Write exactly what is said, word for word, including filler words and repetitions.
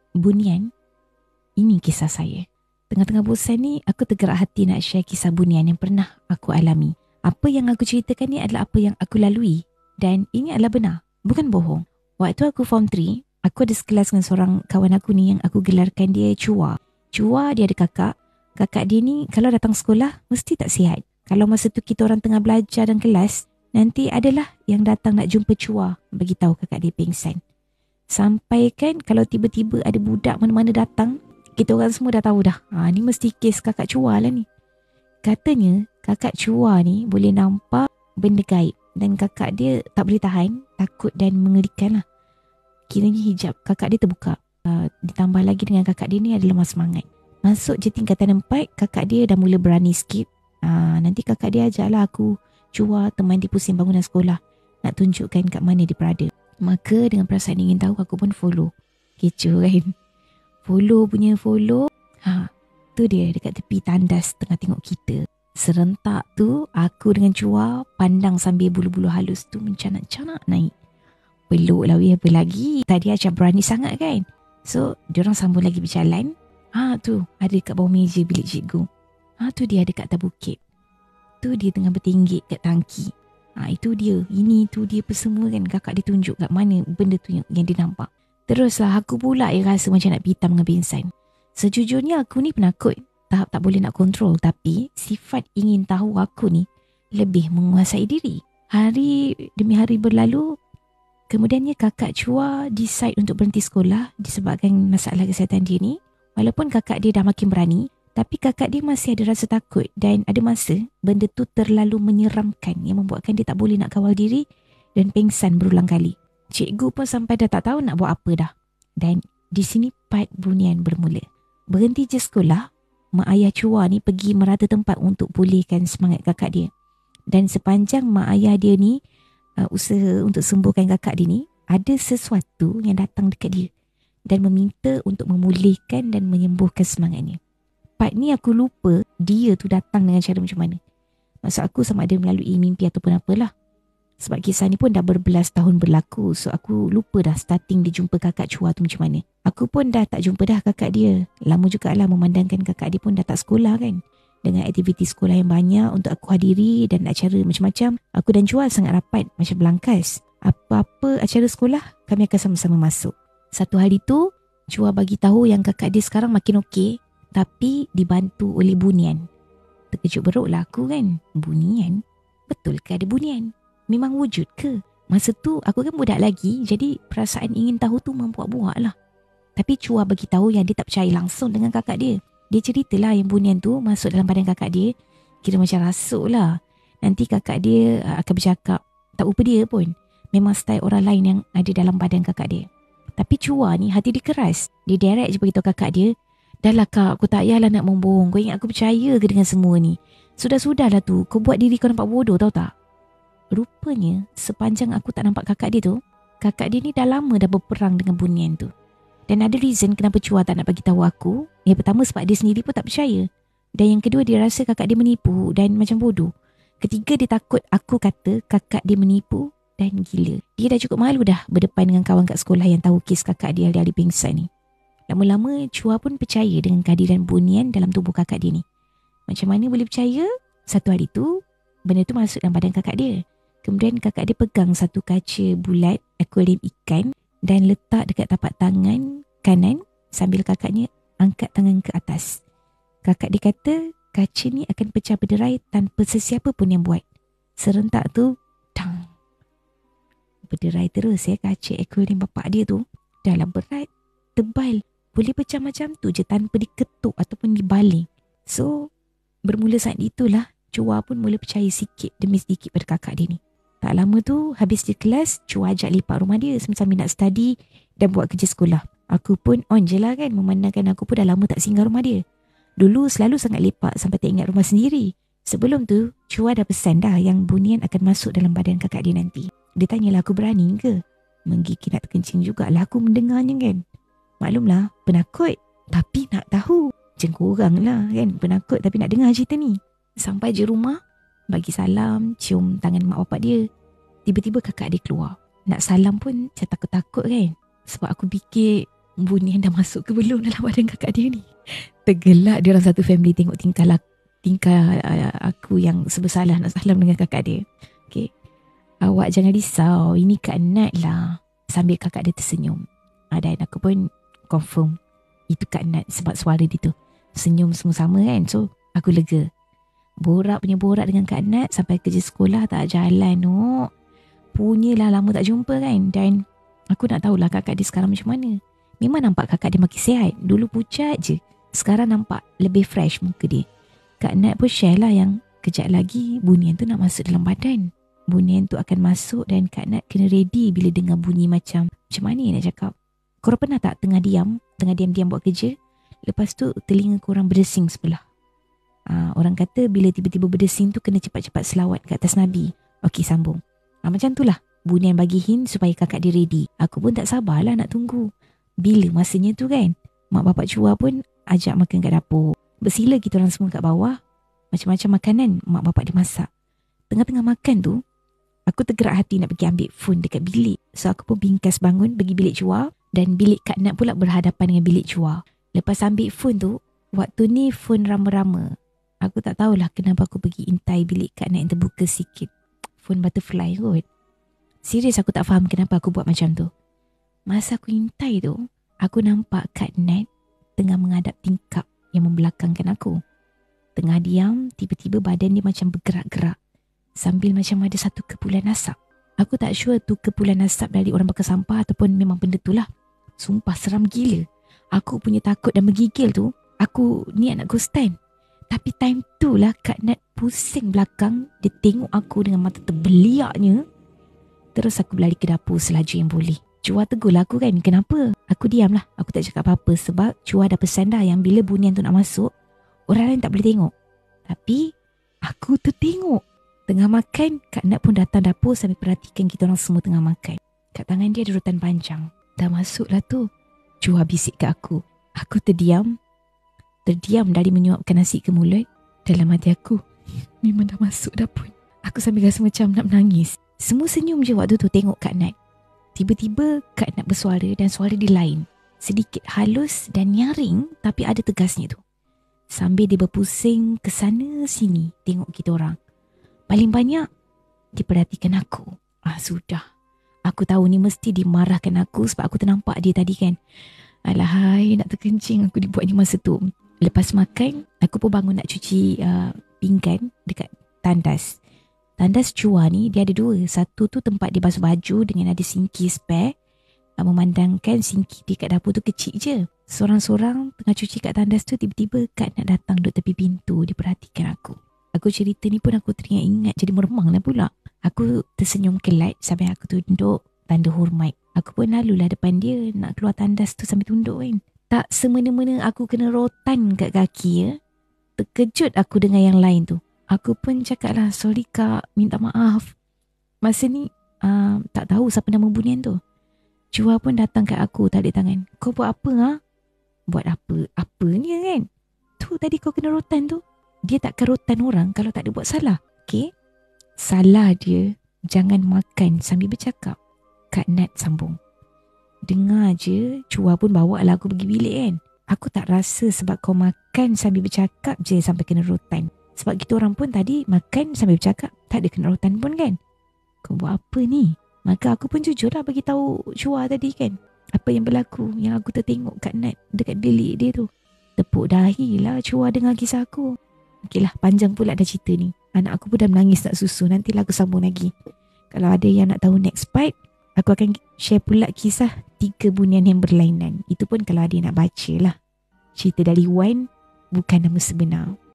bunian. Ini kisah saya. Tengah-tengah bosan ni, aku tergerak hati nak share kisah bunian yang pernah aku alami. Apa yang aku ceritakan ni adalah apa yang aku lalui. Dan ini adalah benar, bukan bohong. Waktu aku form tiga, aku ada sekelas dengan seorang kawan aku ni yang aku gelarkan dia Cua. Cua dia ada kakak. Kakak dia ni kalau datang sekolah mesti tak sihat. Kalau masa tu kita orang tengah belajar dalam kelas, nanti adalah yang datang nak jumpa Cua, bagi tahu kakak dia pingsan. Sampai kan kalau tiba-tiba ada budak mana-mana datang, kita orang semua dah tahu dah. Ha, ni mesti kes kakak Cua lah ni. Katanya kakak Cua ni boleh nampak benda gaib. Dan kakak dia tak boleh tahan, takut dan mengerikan lah. Kiranya hijab kakak dia terbuka. Uh, ditambah lagi dengan kakak dia ni ada lemah semangat. Masuk je tingkatan empat, kakak dia dah mula berani sikit. Uh, nanti kakak dia ajaklah aku Cua teman dia pusing bangunan sekolah, nak tunjukkan kat mana dia berada. Maka dengan perasaan ingin tahu, aku pun follow. Kecoh kan? Follow punya follow. Ha, tu dia dekat tepi tandas tengah tengok kita. Serentak tu aku dengan Cua pandang sambil bulu-bulu halus tu mencanak-canak naik. Peluk lah weh, apa lagi. Tadi macam berani sangat kan. So diorang sambung lagi berjalan. Ha tu ada dekat bawah meja bilik cikgu. Ha tu dia dekat atas bukit. Tu dia tengah bertinggik kat tangki. Ha itu dia. Ini tu dia semua kan. Kakak dia tunjuk kat mana benda tu yang, yang dia nampak. Teruslah aku pula yang rasa macam nak pitam dengan pingsan. Sejujurnya aku ni penakut. Tahap tak boleh nak kontrol, tapi sifat ingin tahu aku ni lebih menguasai diri. Hari demi hari berlalu, kemudiannya kakak Cua decide untuk berhenti sekolah disebabkan masalah kesihatan dia ni. Walaupun kakak dia dah makin berani, tapi kakak dia masih ada rasa takut dan ada masa benda tu terlalu menyeramkan yang membuatkan dia tak boleh nak kawal diri dan pingsan berulang kali. Cikgu pun sampai dah tak tahu nak buat apa dah. Dan di sini part bunian bermula. Berhenti je sekolah, mak ayah Cua ni pergi merata tempat untuk pulihkan semangat kakak dia. Dan sepanjang mak ayah dia ni uh, usaha untuk sembuhkan kakak dia ni, ada sesuatu yang datang dekat dia dan meminta untuk memulihkan dan menyembuhkan semangatnya. Part ni aku lupa dia tu datang dengan cara macam mana. Maksud aku sama ada melalui mimpi ataupun apalah. Sebab kisah ni pun dah berbelas tahun berlaku. So aku lupa dah starting dia jumpa kakak Cua tu macam mana. Aku pun dah tak jumpa dah kakak dia. Lama jugalah memandangkan kakak dia pun dah tak sekolah kan. Dengan aktiviti sekolah yang banyak untuk aku hadiri dan acara macam-macam. Aku dan Cua sangat rapat macam belangkas. Apa-apa acara sekolah kami akan sama-sama masuk. Satu hari tu Cua bagi tahu yang kakak dia sekarang makin okey, tapi dibantu oleh bunian. Terkejut beruklah aku kan. Bunian? Betul ke ada bunian? Memang wujud ke? Masa tu aku kan budak lagi, jadi perasaan ingin tahu tu membuat-buat lah. Tapi Cua bagi tahu yang dia tak percaya langsung dengan kakak dia. Dia ceritalah yang bunian tu masuk dalam badan kakak dia, kira macam rasuk lah. Nanti kakak dia akan bercakap, tak rupa dia pun. Memang style orang lain yang ada dalam badan kakak dia. Tapi Cua ni hati dia keras. Dia direct je beritahu kakak dia, dah lah kak, aku tak payahlah nak membohong. Kau ingat aku percaya ke dengan semua ni? Sudah-sudahlah tu, kau buat diri kau nampak bodoh tahu tak? Rupanya sepanjang aku tak nampak kakak dia tu, kakak dia ni dah lama dah berperang dengan bunian tu. Dan ada reason kenapa Cua tak nak bagi tahu aku. Yang pertama sebab dia sendiri pun tak percaya. Dan yang kedua dia rasa kakak dia menipu dan macam bodoh. Ketiga dia takut aku kata kakak dia menipu dan gila. Dia dah cukup malu dah berdepan dengan kawan kat sekolah yang tahu kes kakak dia alih-alih pingsan ni. Lama-lama Cua pun percaya dengan kehadiran bunian dalam tubuh kakak dia ni. Macam mana boleh percaya? Satu hari tu benda tu masuk dalam badan kakak dia. Kemudian kakak dia pegang satu kaca bulat akuarium ikan dan letak dekat tapak tangan kanan sambil kakaknya angkat tangan ke atas. Kakak dia kata kaca ni akan pecah berderai tanpa sesiapa pun yang buat. Serentak tu, tang. Berderai terus ya kaca akuarium bapak dia tu. Dah lah berat, tebal. Boleh pecah macam tu je tanpa diketuk ataupun dibaling. So, bermula saat itulah Cua pun mula percaya sikit demi sedikit pada kakak dia ni. Tak lama tu, habis di kelas, Cua ajak lipat rumah dia sambil nak study dan buat kerja sekolah. Aku pun on je lah kan, memandangkan aku pun dah lama tak singgah rumah dia. Dulu selalu sangat lepak sampai tak ingat rumah sendiri. Sebelum tu, Cua dah pesan dah yang bunian akan masuk dalam badan kakak dia nanti. Dia tanyalah aku berani ke? Menggigil nak terkencing jugalah aku mendengarnya kan. Maklumlah, penakut tapi nak tahu. Macam korang lah kan, penakut tapi nak dengar cerita ni. Sampai je rumah, bagi salam, cium tangan mak bapak dia. Tiba-tiba kakak dia keluar. Nak salam pun macam takut-takut kan. Sebab aku fikir bunian dah masuk ke belum dalam badan kakak dia ni. Tergelak dia orang satu family tengok tingkah lak, tingkah uh, aku yang sebersalah nak salam dengan kakak dia. Okay. Awak jangan risau, ini Kak Nat lah. Sambil kakak dia tersenyum. Ah, dan aku pun confirm itu Kak Nat sebab suara dia tu. Senyum semua sama kan. So aku lega. Borak punya borak dengan Kak Nat sampai kerja sekolah tak jalan. Oh, punyalah lama tak jumpa kan. Dan aku nak tahulah kakak dia sekarang macam mana. Memang nampak kakak dia makin sihat. Dulu pucat je. Sekarang nampak lebih fresh muka dia. Kak Nat pun share lah yang kejap lagi bunian tu nak masuk dalam badan. Bunian tu akan masuk dan Kak Nat kena ready bila dengar bunyi macam macam mana nak cakap. Korang pernah tak tengah diam, tengah diam-diam buat kerja, lepas tu telinga korang berdesing sebelah. Uh, orang kata bila tiba-tiba berdesing tu kena cepat-cepat selawat ke atas Nabi. Okey, sambung. Uh, macam tu lah. Bunian bagi hint supaya kakak dia ready. Aku pun tak sabarlah nak tunggu. Bila masanya tu kan, mak bapak Chua pun ajak makan kat dapur. Bersila kita orang semua kat bawah. Macam-macam makanan mak bapak dia masak. Tengah-tengah makan tu, aku tergerak hati nak pergi ambil phone dekat bilik. So aku pun bingkas bangun pergi bilik Chua. Dan bilik Kak Nat pula berhadapan dengan bilik Chua. Lepas ambil phone tu, waktu ni phone rama-rama. Aku tak tahulah kenapa aku pergi intai bilik Kak Nat yang terbuka sikit. Phone butterfly kot. Serius aku tak faham kenapa aku buat macam tu. Masa aku intai tu, aku nampak Kak Nat tengah menghadap tingkap yang membelakangkan aku. Tengah diam, tiba-tiba badan dia macam bergerak-gerak. Sambil macam ada satu kepulan asap. Aku tak sure tu kepulan asap dari orang bakar sampah ataupun memang benda tu lah. Sumpah seram gila. Aku punya takut dan menggigil tu, aku niat nak go stand. Tapi time tu lah Kak Nat pusing belakang. Dia tengok aku dengan mata terbeliaknya. Terus aku berlari ke dapur selaju yang boleh. Chua tegur lah aku kan, kenapa? Aku diam lah, aku tak cakap apa-apa. Sebab Chua dah pesan dah yang bila bunian tu nak masuk, orang lain tak boleh tengok. Tapi aku tertengok. Tengah makan, Kak Nat pun datang dapur sambil perhatikan kita orang semua tengah makan. Kat tangan dia ada rotan panjang. Dah masuk lah tu. Chua bisik ke aku. Aku terdiam. Terdiam dari menyuapkan nasi ke mulut. Dalam hati aku, memang dah masuk dah pun. Aku sambil rasa macam nak menangis. Semua senyum je waktu tu tengok Kak Nat. Tiba-tiba Kak Nat bersuara dan suara dia lain. Sedikit halus dan nyaring tapi ada tegasnya tu. Sambil dia berpusing ke sana sini tengok kita orang. Paling banyak dia perhatikan aku. Ah, sudah. Aku tahu ni mesti dimarahkan aku sebab aku ternampak dia tadi kan. Alahai, nak terkencing aku dibuat ni masa tu. Lepas makan, aku pun bangun nak cuci uh, pinggan dekat tandas. Tandas Chua ni dia ada dua. Satu tu tempat dia basuh baju dengan ada sinki spare. Uh, memandangkan sinki dia kat dapur tu kecil je. Seorang-seorang tengah cuci kat tandas tu, tiba-tiba Kak Nat datang duduk tepi pintu. Dia perhatikan aku. Aku cerita ni pun aku teringat-ingat jadi meremang lah pula. Aku tersenyum kelat sampai aku tunduk tanda hormat. Aku pun lalulah depan dia nak keluar tandas tu sambil tunduk kan. Tak semena-mena aku kena rotan kat kaki ya. Terkejut aku dengan yang lain tu. Aku pun cakap lah, sorry kak, minta maaf. Masa ni uh, tak tahu siapa nama bunian tu. Chua pun datang kat aku tarik tangan. Kau buat apa ha? Buat apa? Apanya kan? Tu tadi kau kena rotan tu. Dia takkan rotan orang kalau tak ada buat salah. Okay? Salah dia jangan makan sambil bercakap. Kak Nat sambung. Dengar je, Chua pun bawa lah aku pergi bilik kan. Aku tak rasa sebab kau makan sambil bercakap je sampai kena rotan. Sebab kita orang pun tadi makan sambil bercakap, tak ada kena rotan pun kan. Kau buat apa ni? Maka aku pun jujur lah bagi tahu Chua tadi kan. Apa yang berlaku, yang aku tertengok Kak Nat dekat bilik dia tu. Tepuk dahi lah Chua dengar kisah aku. Okey lah, panjang pula dah cerita ni. Anak aku pun dah menangis nak susu. Nantilah aku sambung lagi. Kalau ada yang nak tahu next part, aku akan share pula kisah tiga bunian yang berlainan. Itu pun kalau ada yang nak baca lah. Cerita dari Wan bukan nama sebenar.